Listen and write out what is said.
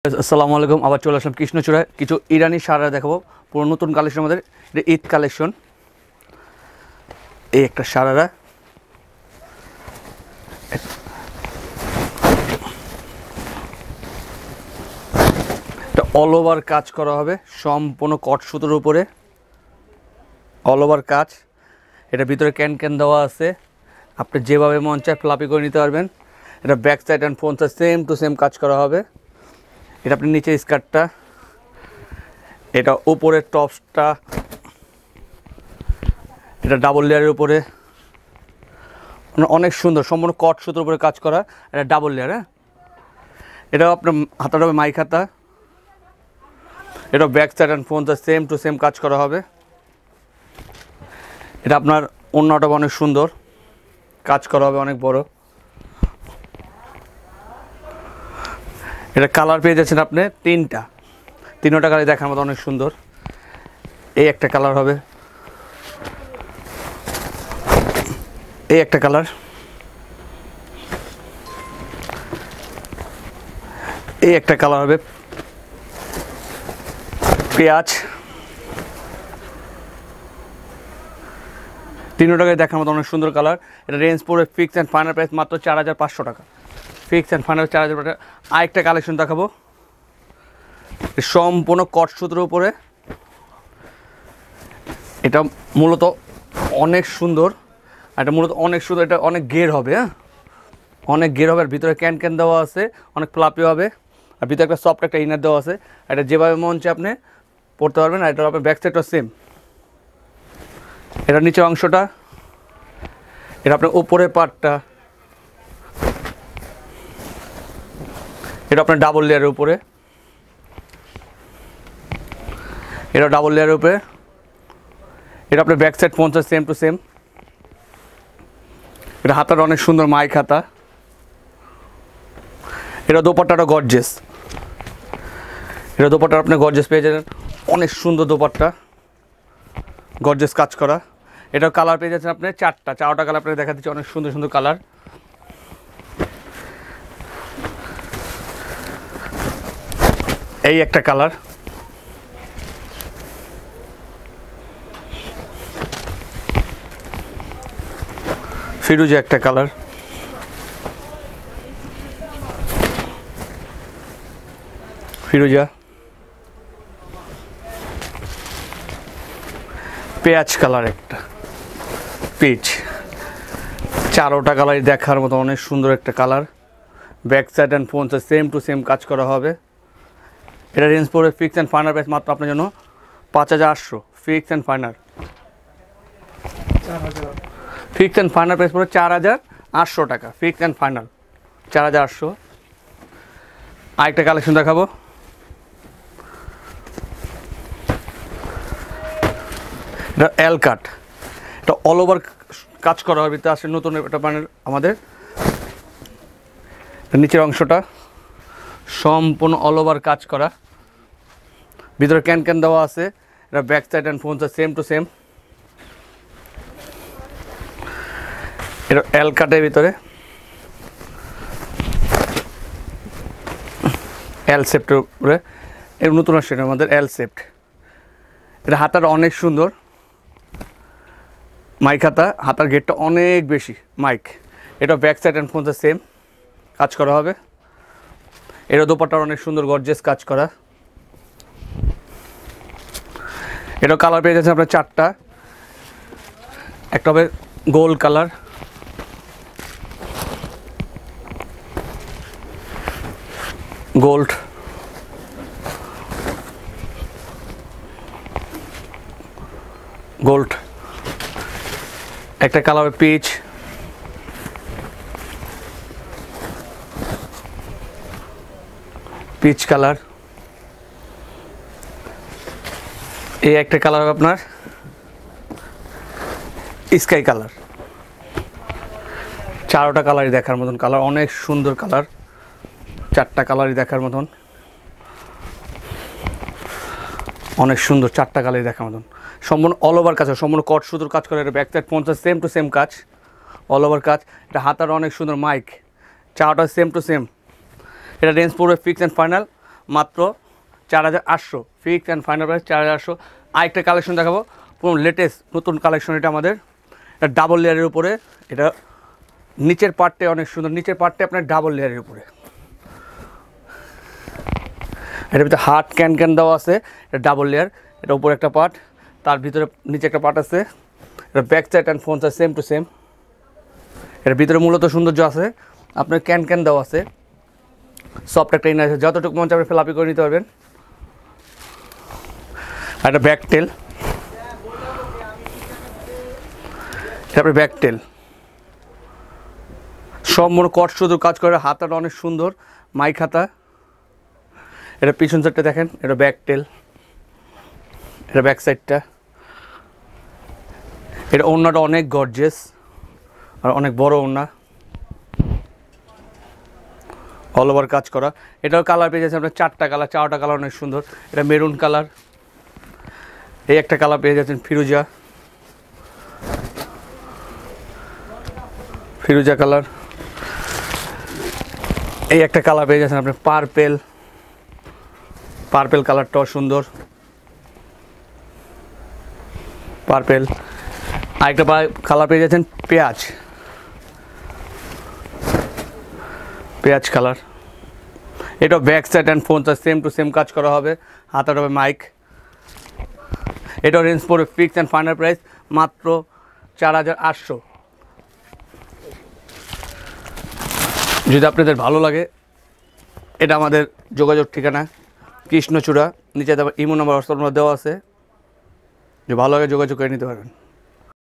আসসালামু আলাইকুম, আবার চলে আসলাম কৃষ্ণচূড়ায় কিছু ইরানি সারা দেখাবো। পুরো নতুন কালেকশনের মধ্যে এটা ঈদ কালেকশন। এই একটা সারারা, এটা অল ওভার কাজ করা হবে, সম্পূর্ণ কট সুতোর উপরে অল ওভার কাজ। এটা ভিতরে ক্যান ক্যান দেওয়া আছে, আপনি যেভাবে মন চায় ফ্লাপি করে নিতে পারবেন। এটা back side and front side same to same কাজ করা হবে। এটা আপনি নিচে স্কার্টটা, এটা উপরের টপসটা, এটা ডাবল লেয়ারের উপরে অনেক সুন্দর, সম্পূর্ণ কট সুতোর উপরে কাজ করা। এটা ডাবল লেয়ার। হ্যাঁ, এটাও আপনার হাতাটা হবে মাইক হাতা। এটা back side and front side same to same কাজ করা হবে। এটা আপনার ওড়নাটা অনেক সুন্দর কাজ করা হবে, অনেক বড়। এটা কালার পেয়ে যাচ্ছেন আপনি তিনটা কালার দেখার মতো অনেক সুন্দর। এই একটা কালার হবে, এই একটা কালার, এই একটা কালার হবে পেঁয়াজ। তিনটা দেখার মতো অনেক সুন্দর কালার। এটা রেঞ্জ পড়ে ফিক্স অ্যান্ড ফাইনাল প্রাইস মাত্র 4500 টাকা। ফিক্স অ্যান্ড ফাইনাল 4000 টাকা। আরেকটা কালেকশন দেখাবো, সম্পূর্ণ কট সুতোর উপরে। এটা মূলত অনেক সুন্দর, এটা অনেক গের হবে। হ্যাঁ, অনেক গের হবে। আর ভিতরে ক্যান ক্যান দেওয়া আছে, অনেক ফ্লাপি হবে। আর ভিতরে একটা সফট একটা ইনার দেওয়া আছে। এটা যেভাবে মন চায় আপনি পড়তে পারবেন। আর এটা আপনার ব্যাক সাইডটা সেম। এটা নিচের অংশটা, এটা আপনার উপরের পার্টটা, এটা আপনার ডাবল লেয়ারের উপরে, এটা ডাবল লেয়ারের উপরে। এটা আপনার back side front side same to same. এটা হাতাটা অনেক সুন্দর মাইক হাতা। এটা দোপাট্টাটা গর্জেস, এটা দোপাট্টা আপনি গর্জেস পেয়ে যাবেন, অনেক সুন্দর দোপাট্টা, গর্জেস কাজ করা। এটাও কালার পেয়ে যাচ্ছেন আপনি চারটা কালার আপনাকে দেখা দিচ্ছে, অনেক সুন্দর সুন্দর কালার। এই একটা কালার, ফিরোজা একটা কালার, ফিরোজা, পেঁয়াজ কালার একটা, পিচ। চারোটা কালারই দেখার মতো অনেক সুন্দর একটা colour. Back side and front side same to same কাজ করা হবে। এটা রেঞ্জ পড়বে ফিক্স অ্যান্ড ফাইনাল প্রাইস মাত্র আপনার জন্য 5800। Fix and final 4000। Fix and final price পড়বে 4800 টাকা। Fix and final 4800। আরেকটা কালেকশন দেখাবো, এটা এল কাট। এটা অল ওভার কাজ করা হবে। ভিতরে আসলে নতুন একটা প্যানেল আমাদের। নিচের অংশটা সম্পূর্ণ অল ওভার কাজ করা, ভিতরে ক্যান ক্যান দেওয়া আছে। এটা back side and front side same to same. এটা এল কাটের ভিতরে এল সেপ্টের উপরে। এর নতুন আসছে আমাদের এল সেপ্ট। এটা হাতাটা অনেক সুন্দর মাইক হাতা, হাতার গেটটা অনেক বেশি মাইক। এটা back side and front side same কাজ করা হবে। এটা দোপাট্টার অনেক সুন্দর গর্জেস কাজ করা। এটা কালার পেয়ে যাচ্ছে আপনার চারটা। একটা হবে গোল্ড কালার, গোল্ড, গোল্ড। একটা কালার পিচ, পিচ কালার। এই একটা কালার হবে আপনার স্কাই কালার। চারোটা কালারই দেখার মতন কালার, অনেক সুন্দর কালার। চারটা কালারই দেখার মতন, অনেক সুন্দর। চারটা কালারই দেখার মতন, সম্পূর্ণ অল ওভার কাজ, সম্পূর্ণ কট সুতোর কাজ করে। এটা back side front side same to same কাজ, অল ওভার কাজ। এটা হাতার অনেক সুন্দর মাইক, চারটা সেম টু সেম। এটা রেঞ্জ পড়বে ফিক্স অ্যান্ড ফাইনাল মাত্র 4800, ফিক্স অ্যান্ড ফাইনাল প্রাইস 4800। আরেকটা কালেকশন দেখাবো, পুরো লেটেস্ট নতুন কালেকশন। এটা আমাদের এটা ডাবল লেয়ারের উপরে, এটা নিচের পার্টটা অনেক সুন্দর, নিচের পার্টটা আপনার ডাবল লেয়ারের উপরে, এটার ভিতরে হার্ড ক্যান দেওয়া আছে, এটা ডাবল লেয়ার, এটা উপরে একটা পার্ট, তার ভিতরে নিচে একটা পার্ট আছে, এটা back side and front side same to same. এটার ভিতরে মূলত সৌন্দর্য আছে, আপনার ক্যান দেওয়া আছে, সফট একটা ইনার আছে, যতটুকু মন চাপে ফেলাপি করে নিতে পারবেন। আর এটা ব্যাক টেল, তারপরে ব্যাক টেল সম্পূর্ণ কট শুধু কাজ করে, হাতাটা অনেক সুন্দর মাইক হাতা। এটা পিছন সাইডটা দেখেন, এটা ব্যাক টেল, এটা ব্যাক সাইডটা। এটা ওড়নাটা অনেক গর্জিয়াস আর অনেক বড় ওড়না, অল ওভার কাজ করা। এটাও কালার পেয়ে যাচ্ছে আপনার 4টা কালার, 4টা কালার অনেক সুন্দর। এটা মেরুন কালার, এই একটা কালার পেয়ে যাচ্ছেন ফিরোজা কালার, এই একটা কালার পেয়ে যাচ্ছেন আপনার পার্পেল কালারটাও সুন্দর, পার্পেল। আরেকটা কালার পেয়ে যাচ্ছেন পেঁয়াজ কালার। এটা back side and front side same to same কাজ করা হবে, হাতার হবে মাইক। এটাও রেঞ্জ পড়বে ফিক্স অ্যান্ড ফাইনাল প্রাইস মাত্র 4800। যদি আপনাদের ভালো লাগে, এটা আমাদের যোগাযোগ ঠিকানা কৃষ্ণচূড়া, নিচে ইমো নাম্বার হোয়াটসঅ্যাপ নাম্বার দেওয়া আছে, যে ভালো লাগে যোগাযোগ করে নিতে পারবেন।